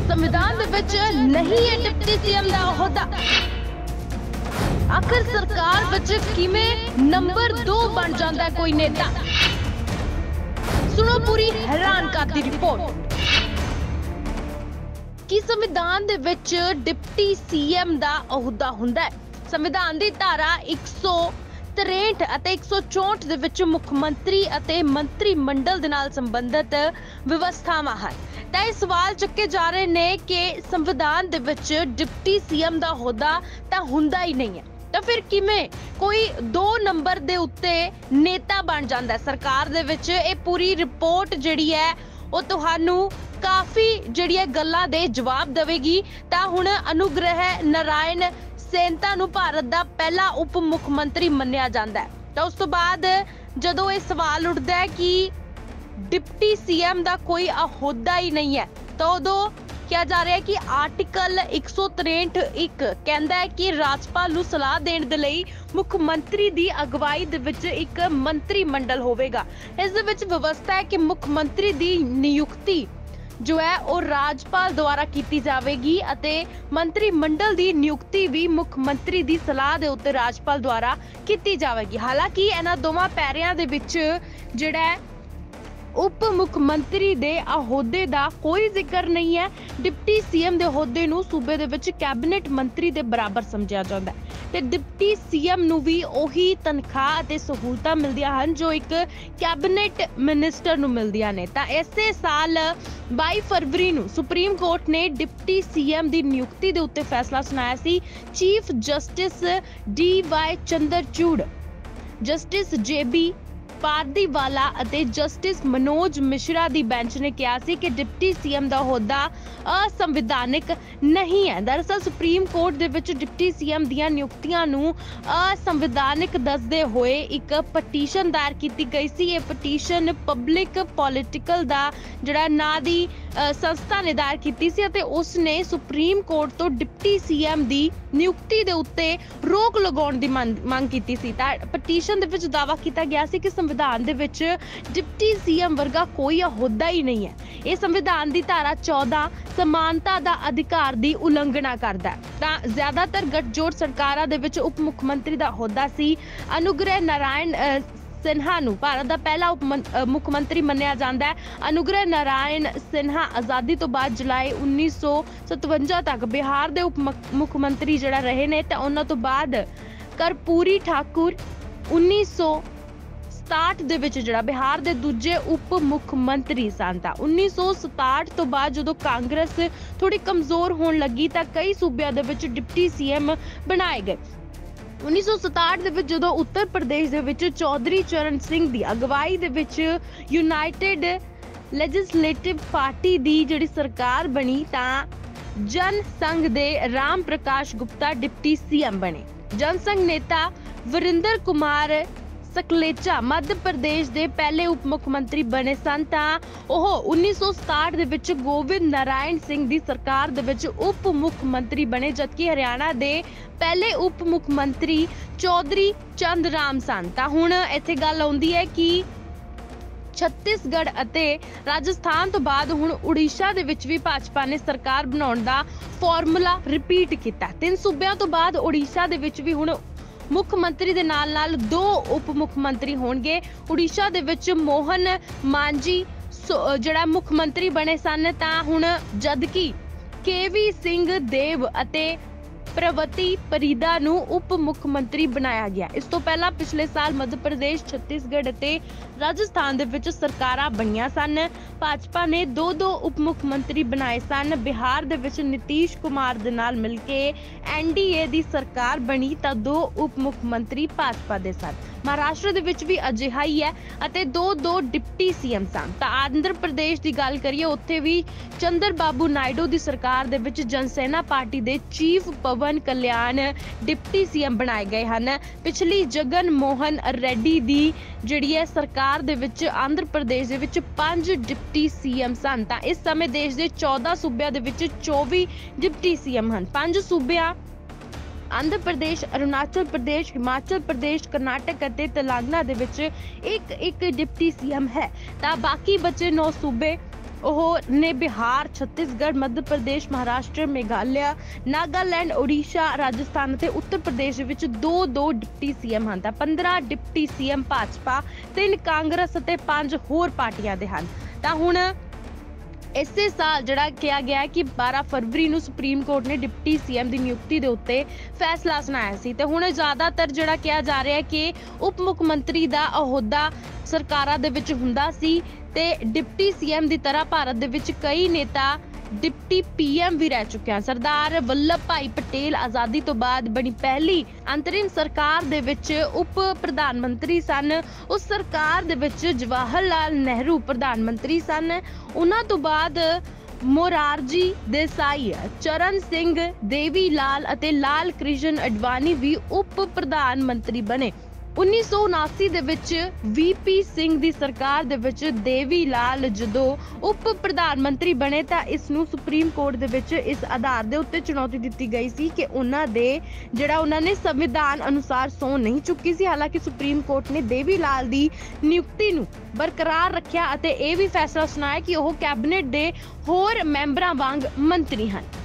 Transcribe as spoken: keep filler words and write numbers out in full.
संविधान दे विच नहीं है डिप्टी सीएम दा अहुदा। आखिर सरकार विच किवें नंबर दो बन जांदा है कोई नेता? सुनो पूरी हैरान कर दी रिपोर्ट कि संविधान दे विच डिप्टी सीएम दा अहुदा हुंदा है। संविधान दी धारा एक सौ तिरसठ ਅਤੇ एक सौ चौंठ ਦੇ ਵਿੱਚ ਮੁੱਖ ਮੰਤਰੀ ਅਤੇ ਮੰਤਰੀ ਮੰਡਲ ਦੇ ਨਾਲ ਸੰਬੰਧਿਤ ਵਿਵਸਥਾਵਾਂ ਹਨ। ਤਾਂ ਇਹ ਸਵਾਲ ਚੁੱਕੇ ਜਾ ਰਹੇ ਨੇ ਕਿ ਸੰਵਿਧਾਨ ਦੇ ਵਿੱਚ ਡਿਪਟੀ ਸੀਐਮ ਦਾ ਅਹੁਦਾ ਤਾਂ ਹੁੰਦਾ ਹੀ ਨਹੀਂ ਹੈ, ਤਾਂ ਫਿਰ ਕਿਵੇਂ ਕੋਈ ਦੋ ਨੰਬਰ ਦੇ ਉੱਤੇ ਨੇਤਾ ਬਣ ਜਾਂਦਾ ਹੈ ਸਰਕਾਰ ਦੇ ਵਿੱਚ? ਇਹ ਪੂਰੀ ਰਿਪੋਰਟ ਜਿਹੜੀ ਹੈ ਉਹ ਤੁਹਾਨੂੰ ਕਾਫੀ ਜਿਹੜੀਆਂ ਗੱਲਾਂ ਦੇ ਜਵਾਬ ਦੇਵੇਗੀ। ਤਾਂ ਹੁਣ ਅਨੁਗ੍ਰਹਿ ਨਾਰਾਇਣ ਸੈਂਤਾ ਨੂੰ ਭਾਰਤ ਦਾ ਪਹਿਲਾ ਉਪ ਮੁੱਖ ਮੰਤਰੀ ਮੰਨਿਆ ਜਾਂਦਾ ਹੈ। ਤਾਂ ਉਸ ਤੋਂ ਬਾਅਦ ਜਦੋਂ ਇਹ ਸਵਾਲ ਉੱਠਦਾ ਹੈ ਕਿ ਡਿਪਟੀ ਸੀਐਮ ਦਾ ਕੋਈ ਅਹੁਦਾ ਹੀ ਨਹੀਂ ਹੈ, ਤਾਂ ਉਦੋਂ ਕਿਹਾ ਜਾ ਰਿਹਾ ਹੈ ਕਿ ਆਰਟੀਕਲ ਇੱਕ ਸੌ ਤਿਰਸਠ ਇੱਕ ਕਹਿੰਦਾ ਹੈ ਕਿ ਰਾਜਪਾਲ ਨੂੰ ਸਲਾਹ ਦੇਣ ਦੇ ਲਈ ਮੁੱਖ ਮੰਤਰੀ ਦੀ ਅਗਵਾਈ ਦੇ ਵਿੱਚ ਇੱਕ ਮੰਤਰੀ ਮੰਡਲ ਹੋਵੇਗਾ। ਇਸ ਦੇ ਵਿੱਚ ਵਿਵਸਥਾ ਹੈ ਕਿ ਮੁੱਖ ਮੰਤਰੀ ਦੀ ਨਿਯੁਕਤੀ ਜੋ ਹੈ ਉਹ ਰਾਜਪਾਲ ਦੁਆਰਾ ਕੀਤੀ ਜਾਵੇਗੀ ਅਤੇ ਮੰਤਰੀ ਮੰਡਲ ਦੀ ਨਿਯੁਕਤੀ ਵੀ ਮੁੱਖ ਮੰਤਰੀ ਦੀ ਸਲਾਹ ਦੇ ਉੱਤੇ ਰਾਜਪਾਲ ਦੁਆਰਾ ਕੀਤੀ ਜਾਵੇਗੀ। ਹਾਲਾਂਕਿ ਇਹਨਾਂ ਦੋਵਾਂ ਪੈਰਿਆਂ ਦੇ ਵਿੱਚ ਜਿਹੜਾ ਉਪ ਮੁੱਖ ਮੰਤਰੀ ਦੇ ਅਹੁਦੇ ਦਾ ਕੋਈ ਜ਼ਿਕਰ ਨਹੀਂ ਹੈ। ਡਿਪਟੀ ਸੀਐਮ ਦੇ ਅਹੁਦੇ ਨੂੰ ਸੂਬੇ ਦੇ ਵਿੱਚ ਕੈਬਨਿਟ ਮੰਤਰੀ ਦੇ ਬਰਾਬਰ ਸਮਝਿਆ ਜਾਂਦਾ ਹੈ ਤੇ ਡਿਪਟੀ ਸੀਐਮ ਨੂੰ ਵੀ ਉਹੀ ਤਨਖਾਹ ਅਤੇ ਸਹੂਲਤਾਂ ਮਿਲਦੀਆਂ ਹਨ ਜੋ ਇੱਕ ਕੈਬਨਿਟ ਮਿਨਿਸਟਰ ਨੂੰ ਮਿਲਦੀਆਂ ਨੇ। ਤਾਂ ਇਸੇ ਸਾਲ ਬਾਈ ਫਰਵਰੀ ਨੂੰ ਸੁਪਰੀਮ ਕੋਰਟ ਨੇ ਡਿਪਟੀ ਸੀਐਮ ਦੀ ਨਿਯੁਕਤੀ ਦੇ ਉੱਤੇ ਫੈਸਲਾ ਸੁਣਾਇਆ ਸੀ। Chief justice D Y Chandrachud, justice J B Pardiwala ਅਤੇ ਜਸਟਿਸ ਮਨੋਜ ਮਿਸ਼ਰਾ ਦੀ ਬੈਂਚ ਨੇ ਕਿਹਾ ਸੀ ਕਿ ਡਿਪਟੀ ਸੀਐਮ ਦਾ ਅਹੁਦਾ ਅਸੰਵਿਧਾਨਿਕ ਨਹੀਂ ਹੈ। ਦਰਅਸਲ ਸੁਪਰੀਮ ਕੋਰਟ ਦੇ ਵਿੱਚ ਡਿਪਟੀ ਸੀਐਮ ਦੀਆਂ ਨਿਯੁਕਤੀਆਂ ਨੂੰ ਅਸੰਵਿਧਾਨਿਕ ਦੱਸਦੇ ਹੋਏ ਇੱਕ ਪਟੀਸ਼ਨ ਦਾਇਰ ਕੀਤੀ ਗਈ ਸੀ। ਇਹ ਪਟੀਸ਼ਨ ਪਬਲਿਕ ਪੋਲੀਟੀਕਲ ਦਾ ਜਿਹੜਾ ਨਾਂ ਦੀ ਸੰਸਥਾ ਨੇ ਦਾਇਰ ਕੀਤੀ ਸੀ ਅਤੇ ਉਸ ਨੇ ਸੁਪਰੀਮ ਕੋਰਟ ਤੋਂ ਡਿਪਟੀ ਸੀਐਮ ਦੀ ਨਿਯੁਕਤੀ ਦੇ ਉੱਤੇ ਰੋਕ ਲਗਾਉਣ ਦੀ ਮੰਗ ਕੀਤੀ ਸੀ। ਤਾਂ ਪਟੀਸ਼ਨ ਦੇ ਵਿੱਚ ਦਾਅਵਾ ਕੀਤਾ ਗਿਆ ਸੀ ਕਿ ਸੰਵਿਧਾਨ ਦੇ ਵਿੱਚ ਡਿਪਟੀ ਸੀਐਮ ਵਰਗਾ ਕੋਈ ਅਹੁਦਾ ਹੀ ਨਹੀਂ ਹੈ। ਇਹ ਸੰਵਿਧਾਨ ਦੀ ਧਾਰਾ ਚੌਦਾਂ ਸਮਾਨਤਾ ਦਾ ਅਧਿਕਾਰ ਦੀ ਉਲੰਘਣਾ ਕਰਦਾ ਹੈ। ਤਾਂ ਜ਼ਿਆਦਾਤਰ ਗੱਠਜੋੜ ਸਰਕਾਰਾਂ ਦੇ ਵਿੱਚ ਉਪ ਮੁੱਖ ਮੰਤਰੀ ਦਾ ਅਹੁਦਾ ਸੀ। ਅਨੁਗ੍ਰਹਿ ਨਾਰਾਇਣ ਸਿਨਹਾ ਨੂੰ ਭਾਰਤ ਦਾ ਪਹਿਲਾ ਉਪ ਮੁੱਖ ਮੰਤਰੀ ਮੰਨਿਆ ਜਾਂਦਾ ਹੈ। ਅਨੁਗ੍ਰਹਿ ਨਾਰਾਇਣ ਸਿਨਹਾ ਆਜ਼ਾਦੀ ਤੋਂ ਬਾਅਦ ਜੁਲਾਈ ਉੱਨੀ ਸੌ ਸਤਵੰਜਾ ਤੱਕ ਬਿਹਾਰ ਦੇ ਉਪ ਮੁੱਖ ਮੰਤਰੀ ਜਿਹੜਾ ਰਹੇ ਨੇ। ਤਾਂ ਉਹਨਾਂ ਤੋਂ ਬਾਅਦ ਕਰਪੂਰੀ ਠਾਕੁਰ ਉੱਨੀ ਸੌ ਸਤਾਹਠ ਦੇ ਵਿੱਚ ਜਿਹੜਾ ਬਿਹਾਰ ਦੇ ਦੂਜੇ ਉਪ ਮੁੱਖ ਮੰਤਰੀ ਸਨ। ਤਾਂ ਉੱਨੀ ਸੌ ਸਤਾਹਠ ਤੋਂ ਬਾਅਦ ਜਦੋਂ ਕਾਂਗਰਸ ਥੋੜੀ ਕਮਜ਼ੋਰ ਹੋਣ ਲੱਗੀ ਤਾਂ ਕਈ ਸੂਬਿਆਂ ਦੇ ਵਿੱਚ ਡਿਪਟੀ ਸੀਐਮ ਬਣਾਏ ਗਏ। ਉੱਨੀ ਸੌ ਸਤਾਹਠ ਦੇ ਵਿੱਚ ਜਦੋਂ ਉੱਤਰ ਪ੍ਰਦੇਸ਼ ਦੇ ਵਿੱਚ ਚੌਧਰੀ ਚਰਨ ਸਿੰਘ ਦੀ ਅਗਵਾਈ ਦੇ ਵਿੱਚ ਯੂਨਾਈਟਿਡ ਲੈਜਿਸਲੇਟਿਵ ਪਾਰਟੀ ਦੀ ਜਿਹੜੀ ਸਰਕਾਰ ਬਣੀ ਤਾਂ ਜਨ ਸੰਘ ਦੇ ਰਾਮ ਪ੍ਰਕਾਸ਼ ਗੁਪਤਾ ਡਿਪਟੀ ਸੀਐਮ ਬਣੇ। ਜਨ ਸੰਘ ਨੇਤਾ ਵਰਿੰਦਰ ਕੁਮਾਰ ਸਕਲੇਚਾ ਮੱਧ ਪ੍ਰਦੇਸ਼ ਦੇ ਪਹਿਲੇ ਉਪ ਮੁੱਖ ਮੰਤਰੀ ਬਣੇ ਸਨ। ਤਾਂ ਉਹ ਉੱਨੀ ਸੌ ਸਤਾਹਠ ਦੇ ਵਿੱਚ ਗੋਬਿੰਦ ਨਾਰਾਇਣ ਸਿੰਘ ਦੀ ਸਰਕਾਰ ਦੇ ਵਿੱਚ ਉਪ ਮੁੱਖ ਮੰਤਰੀ ਬਣੇ, ਜਦਕਿ ਹਰਿਆਣਾ ਦੇ ਪਹਿਲੇ ਉਪ ਮੁੱਖ ਮੰਤਰੀ ਚੌਧਰੀ ਚੰਦ ਰਾਮ ਸਨ। ਤਾਂ ਹੁਣ ਇੱਥੇ ਗੱਲ ਆਉਂਦੀ ਹੈ ਕਿ ਛੱਤੀਸਗੜ੍ਹ ਅਤੇ ਰਾਜਸਥਾਨ ਤੋਂ ਬਾਅਦ ਹੁਣ ਉੜੀਸਾ ਦੇ ਵਿੱਚ ਵੀ ਭਾਜਪਾ ਨੇ ਸਰਕਾਰ ਬਣਾਉਣ ਦਾ ਫਾਰਮੂਲਾ ਰਿਪੀਟ ਕੀਤਾ। ਤਿੰਨ ਸੂਬਿਆਂ ਤੋਂ ਬਾਅਦ ਉੜੀਸਾ ਦੇ ਵਿੱਚ ਵੀ ਹੁਣ ਮੁੱਖ ਮੰਤਰੀ ਦੇ ਨਾਲ ਨਾਲ ਦੋ ਉਪ ਮੁੱਖ ਮੰਤਰੀ ਹੋਣਗੇ। ਉੜੀਸਾ ਦੇ ਵਿੱਚ ਮੋਹਨ ਮਾਂਜੀ ਜਿਹੜਾ ਮੁੱਖ ਮੰਤਰੀ ਬਣੇ ਸਨ, ਤਾਂ ਹੁਣ ਜਦਕਿ ਕੇ ਵੀ ਸਿੰਘ ਦੇਵ ਅਤੇ ਪ੍ਰਵਤੀ ਪਰੀਦਾ ਨੂੰ ਉਪ ਮੁੱਖ ਮੰਤਰੀ ਬਣਾਇਆ ਗਿਆ। ਇਸ ਤੋਂ ਪਹਿਲਾਂ ਪਿਛਲੇ ਸਾਲ ਮੱਧ ਪ੍ਰਦੇਸ਼, ਛੱਤੀਸਗੜ੍ਹ ਅਤੇ ਰਾਜਸਥਾਨ ਦੇ ਵਿੱਚ ਸਰਕਾਰਾਂ ਬਣੀਆਂ ਸਨ। ਭਾਜਪਾ ਨੇ ਦੋ ਦੋ ਉਪ ਮੁੱਖ ਮੰਤਰੀ ਬਣਾਏ ਸਨ। ਬਿਹਾਰ ਦੇ ਵਿੱਚ ਨਿਤੀਸ਼ ਕੁਮਾਰ ਦੇ ਨਾਲ ਮਿਲ ਕੇ ਐਨ ਡੀ ਏ ਦੀ ਸਰਕਾਰ ਬਣੀ ਤਾਂ ਦੋ ਉਪ ਮੁੱਖ ਮੰਤਰੀ ਭਾਜਪਾ ਦੇ ਸਨ। ਮਹਾਰਾਸ਼ਟਰ ਦੇ ਵਿੱਚ ਵੀ ਅਜਿਹਾ ਹੀ ਹੈ ਅਤੇ ਦੋ ਦੋ ਡਿਪਟੀ ਸੀਐਮ ਸਨ। ਤਾਂ ਆਂਧਰ ਪ੍ਰਦੇਸ਼ ਦੀ ਗੱਲ ਕਰੀਏ, ਉੱਥੇ ਵੀ ਚੰਦਰ ਬਾਬੂ ਨਾਇਡੂ ਦੀ ਸਰਕਾਰ ਦੇ ਵਿੱਚ ਜਨਸੈਨਾ ਪਾਰਟੀ ਦੇ chief Pawan Kalyan deputy CM ਬਣਾਏ ਗਏ ਹਨ। ਪਿਛਲੀ ਜਗਨ ਮੋਹਨ ਰੈਡੀ ਦੀ ਜਿਹੜੀ ਹੈ ਸਰਕਾਰ ਦੇ ਵਿੱਚ ਆਂਧਰ ਪ੍ਰਦੇਸ਼ ਦੇ ਵਿੱਚ ਪੰਜ ਡਿਪਟੀ ਸੀਐਮ ਸਨ। ਤਾਂ ਇਸ ਸਮੇਂ ਦੇਸ਼ ਦੇ ਚੌਦਾਂ ਸੂਬਿਆਂ ਦੇ ਵਿੱਚ ਚੌਵੀ ਡਿਪਟੀ ਸੀਐਮ ਹਨ। ਪੰਜ ਸੂਬਿਆਂ ਆਂਧਰ ਪ੍ਰਦੇਸ਼, ਅਰੁਣਾਚਲ ਪ੍ਰਦੇਸ਼, ਹਿਮਾਚਲ ਪ੍ਰਦੇਸ਼, ਕਰਨਾਟਕ ਅਤੇ ਤੇਲੰਗਾਨਾ ਦੇ ਵਿੱਚ ਇੱਕ ਇੱਕ ਡਿਪਟੀ ਸੀਐਮ ਹੈ। ਤਾਂ ਬਾਕੀ ਬਚੇ ਨੌ ਸੂਬੇ ਉਹ ਨੇ ਬਿਹਾਰ, ਛੱਤੀਸਗੜ੍ਹ, ਮੱਧ ਪ੍ਰਦੇਸ਼, ਮਹਾਰਾਸ਼ਟਰ, ਮੇਘਾਲਿਆ, ਨਾਗਾਲੈਂਡ, ਓਡੀਸ਼ਾ, ਰਾਜਸਥਾਨ ਅਤੇ ਉੱਤਰ ਪ੍ਰਦੇਸ਼ ਵਿੱਚ ਦੋ ਦੋ ਡਿਪਟੀ ਸੀਐਮ ਹਨ ਤਾਂ ਪੰਦਰਾਂ ਡਿਪਟੀ ਸੀਐਮ ਭਾਜਪਾ, ਤਿੰਨ ਕਾਂਗਰਸ ਅਤੇ ਪੰਜ ਹੋਰ ਪਾਰਟੀਆਂ ਦੇ ਹਨ। ਤਾਂ ਹੁਣ ਇਸੇ ਸਾਲ ਜਿਹੜਾ ਕਿਹਾ ਗਿਆ ਕਿ ਬਾਰਾਂ ਫਰਵਰੀ ਨੂੰ ਸੁਪਰੀਮ ਕੋਰਟ ਨੇ ਡਿਪਟੀ ਸੀਐਮ ਦੀ ਨਿਯੁਕਤੀ ਦੇ ਉੱਤੇ ਫੈਸਲਾ ਸੁਣਾਇਆ ਸੀ ਤੇ ਹੁਣ ਜ਼ਿਆਦਾਤਰ ਜਿਹੜਾ ਕਿਹਾ ਜਾ ਰਿਹਾ ਹੈ ਕਿ ਉਪ ਮੁੱਖ ਮੰਤਰੀ ਦਾ ਅਹੁਦਾ ਸਰਕਾਰਾਂ ਦੇ ਵਿੱਚ ਹੁੰਦਾ ਸੀ ਤੇ ਡਿਪਟੀ ਸੀਐਮ ਦੀ ਤਰ੍ਹਾਂ ਭਾਰਤ ਦੇ ਵਿੱਚ ਕਈ ਨੇਤਾ ਡਿਪਟੀ ਪੀਐਮ ਵੀ ਰਹਿ ਚੁੱਕੇ ਹਨ। ਸਰਦਾਰ ਵੱਲਭ ਭਾਈ ਪਟੇਲ ਆਜ਼ਾਦੀ ਤੋਂ ਬਾਅਦ ਬਣੀ ਪਹਿਲੀ ਅੰਤਰਿਮ ਸਰਕਾਰ ਦੇ ਵਿੱਚ ਉਪ ਪ੍ਰਧਾਨ ਮੰਤਰੀ ਸਨ। ਉਸ ਸਰਕਾਰ ਦੇ ਵਿੱਚ ਜਵਾਹਰ ਲਾਲ ਨਹਿਰੂ ਪ੍ਰਧਾਨ ਮੰਤਰੀ ਸਨ। ਉਹਨਾਂ ਤੋਂ ਬਾਅਦ ਮੋਰਾਰਜੀ ਦੇਸਾਈ, ਚਰਨ ਸਿੰਘ, ਦੇਵੀ ਲਾਲ ਅਤੇ ਲਾਲ ਕ੍ਰਿਸ਼ਨ ਅਡਵਾਨੀ ਵੀ ਉਪ ਪ੍ਰਧਾਨ ਮੰਤਰੀ ਬਣੇ। ਉੱਨੀ ਸੌ ਉਨਾਸੀ ਦੇ ਵਿੱਚ ਵੀਪੀ ਸਿੰਘ ਦੀ ਸਰਕਾਰ ਦੇ ਵਿੱਚ ਦੇਵੀ ਲਾਲ ਜਦੋਂ ਉਪ ਪ੍ਰਧਾਨ ਮੰਤਰੀ ਬਣੇ ਤਾਂ ਇਸ ਨੂੰ ਸੁਪਰੀਮ ਕੋਰਟ ਦੇ ਵਿੱਚ ਇਸ ਆਧਾਰ ਦੇ ਉੱਤੇ ਚੁਣੌਤੀ ਦਿੱਤੀ ਗਈ ਸੀ ਕਿ ਉਹਨਾਂ ਦੇ ਜਿਹੜਾ ਉਹਨਾਂ ਨੇ ਸੰਵਿਧਾਨ ਅਨੁਸਾਰ ਸਹੁੰ ਨਹੀਂ ਚੁੱਕੀ ਸੀ। ਹਾਲਾਂਕਿ ਸੁਪਰੀਮ ਕੋਰਟ ਨੇ ਦੇਵੀ ਲਾਲ ਦੀ ਨਿਯੁਕਤੀ ਨੂੰ ਬਰਕਰਾਰ ਰੱਖਿਆ ਅਤੇ ਇਹ ਵੀ ਫੈਸਲਾ ਸੁਣਾਇਆ ਕਿ ਉਹ ਕੈਬਨਿਟ ਦੇ ਹੋਰ ਮੈਂਬਰਾਂ ਵਾਂਗ ਮੰਤਰੀ ਹਨ।